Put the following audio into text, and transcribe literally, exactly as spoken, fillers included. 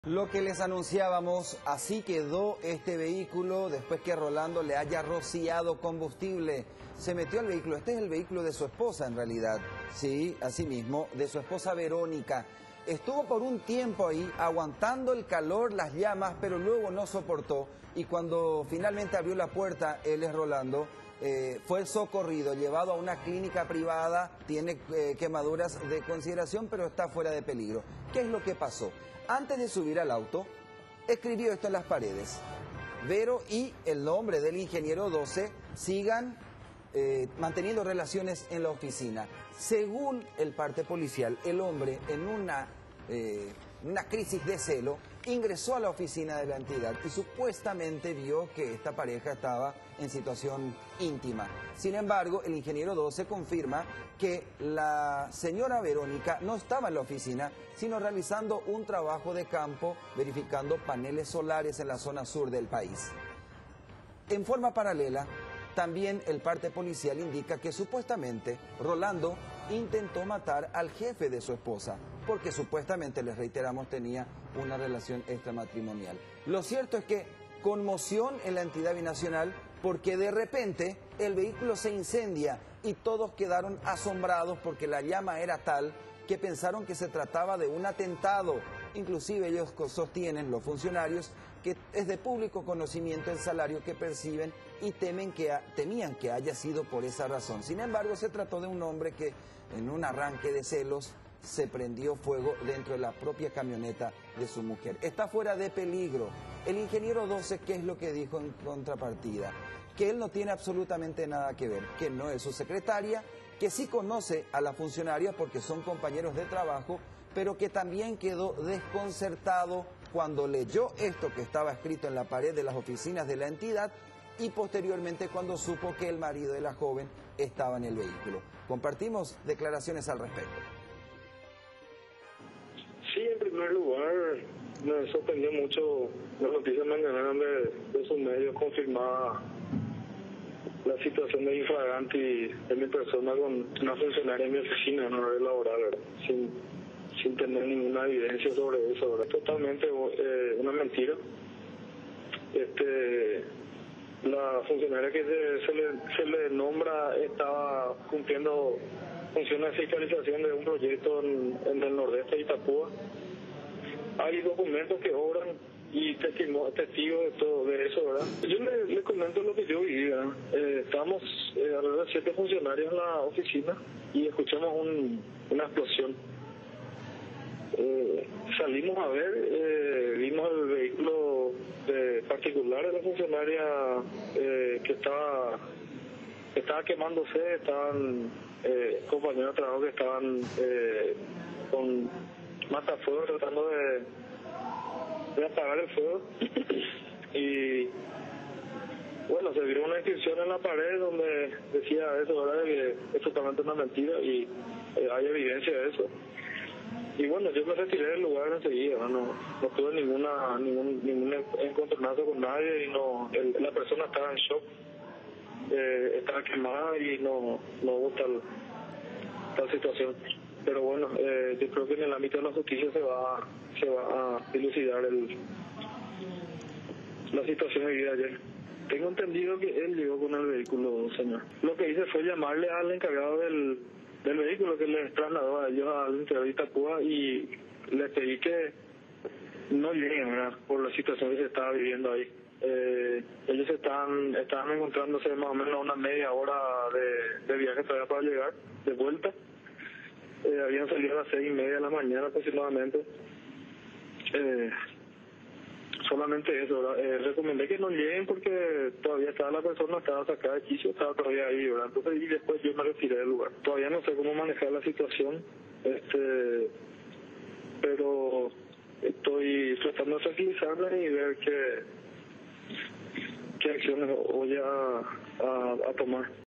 Lo que les anunciábamos, así quedó este vehículo después que Rolando le haya rociado combustible. Se metió al vehículo, este es el vehículo de su esposa en realidad, sí, así mismo, de su esposa Verónica. Estuvo por un tiempo ahí aguantando el calor, las llamas, pero luego no soportó y cuando finalmente abrió la puerta, él es Rolando, eh, fue socorrido, llevado a una clínica privada, tiene eh, quemaduras de consideración, pero está fuera de peligro. ¿Qué es lo que pasó? Antes de subir al auto, escribió esto en las paredes: Vero y el nombre del ingeniero doce sigan eh, manteniendo relaciones en la oficina. Según el parte policial, el hombre en una, eh, una crisis de celo ingresó a la oficina de la entidad y supuestamente vio que esta pareja estaba en situación íntima. Sin embargo, el ingeniero doce confirma que la señora Verónica no estaba en la oficina, sino realizando un trabajo de campo, verificando paneles solares en la zona sur del país. En forma paralela, también el parte policial indica que supuestamente Rolando intentó matar al jefe de su esposa, porque supuestamente, les reiteramos, tenía una relación extramatrimonial. Lo cierto es que conmoción en la entidad binacional, porque de repente el vehículo se incendia y todos quedaron asombrados porque la llama era tal que pensaron que se trataba de un atentado. Inclusive ellos sostienen, los funcionarios, que es de público conocimiento el salario que perciben y temen que, temían que haya sido por esa razón. Sin embargo, se trató de un hombre que en un arranque de celos se prendió fuego dentro de la propia camioneta de su mujer. Está fuera de peligro. El ingeniero doce, ¿qué es lo que dijo en contrapartida? Que él no tiene absolutamente nada que ver, que no es su secretaria, que sí conoce a la funcionaria porque son compañeros de trabajo, pero que también quedó desconcertado cuando leyó esto que estaba escrito en la pared de las oficinas de la entidad y posteriormente cuando supo que el marido de la joven estaba en el vehículo. Compartimos declaraciones al respecto. Sí, en primer lugar, me sorprendió mucho la noticia mañana de, de sus medios confirmaba la situación de infraganti de mi persona con una funcionaria en mi oficina en horario laboral, ¿verdad? Sin, sin tener ninguna evidencia sobre eso, ¿verdad? Totalmente eh, una mentira. Este, la funcionaria que se, se, le, se le nombra estaba cumpliendo funciones de fiscalización de un proyecto en, en el nordeste de Itapúa. Hay documentos que obran y testigos de todo de eso, ¿verdad? Yo le, le comento lo que yo viví, ¿verdad? Eh, estábamos eh, alrededor de siete funcionarios en la oficina y escuchamos un, una explosión. Eh, salimos a ver, eh, vimos el vehículo de, particular de la funcionaria eh, que estaba estaba quemándose, estaban eh, compañeros de trabajo que estaban eh, con matafuegos tratando de, de apagar el fuego y bueno, se vio una inscripción en la pared donde decía eso, ¿verdad? Que es totalmente una mentira y eh, hay evidencia de eso. Y bueno, yo me retiré del lugar enseguida, no, no, no tuve ninguna ningún ningún encontronazo con nadie y no el, la persona estaba en shock, eh, estaba quemada y no, no hubo tal, tal situación. Pero bueno, eh, yo creo que en el ámbito de la justicia se va se va a dilucidar el, la situación vivida ayer. Tengo entendido que él llegó con el vehículo, señor. Lo que hice fue llamarle al encargado del, del vehículo que les trasladó a ellos al interior de Itapúa y les pedí que no lleguen, ¿verdad? Por la situación que se estaba viviendo ahí. Eh, ellos estaban, estaban encontrándose más o menos una media hora de, de viaje todavía para llegar de vuelta. Eh, habían salido a las seis y media de la mañana aproximadamente. Eh, solamente eso, ¿verdad? Eh, recomendé que no lleguen porque todavía estaba la persona, estaba sacada de quicio, estaba todavía ahí, ¿verdad? Entonces, y después yo me retiré del lugar. Todavía no sé cómo manejar la situación, este, pero estoy tratando de tranquilizarme y ver qué, qué acciones voy a, a, a tomar.